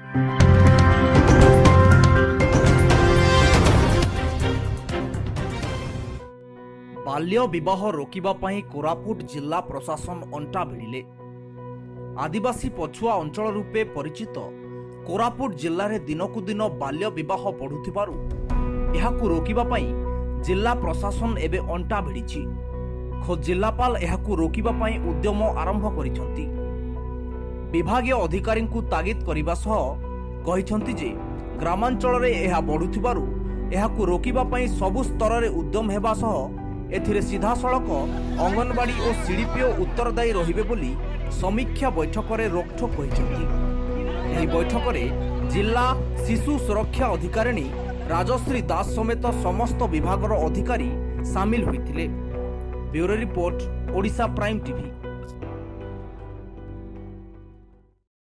बाल्य विवाह रोकिबा पई कोरापुट जिला प्रशासन अंटा भिड़िले। आदिवासी पछुआ अंचल रूपे परिचित कोरापुट जिले में दिनकु दिन बाल्य विवाह बढ़ुथिबारु एहाकु रोकिबा पई जिला प्रशासन एबे अंटा भिड़िछि। खोज जिलापाल एहाकु रोकिबा पई उद्यम आरंभ करिसंती। विभागीय अधिकारी को तागिद करबा सह कहिसंती जे ग्रामांचल रे एहा बढ़ुथिबारु एहाकु रोकिबा पई सबु स्तर रे उद्यम हेबा सह एथिरे सीधा सड़क अंगनवाड़ी और सीडीपीओ उत्तरदायी रहिबे बोली समीक्षा बैठक में रोकठोक कहिसंती। एही बैठक में जिला शिशु सुरक्षा अधिकारिणी राजश्री दास समेत समस्त विभागर अधिकारी सामिल होइथिले। Bureau report, Odisha prime TV.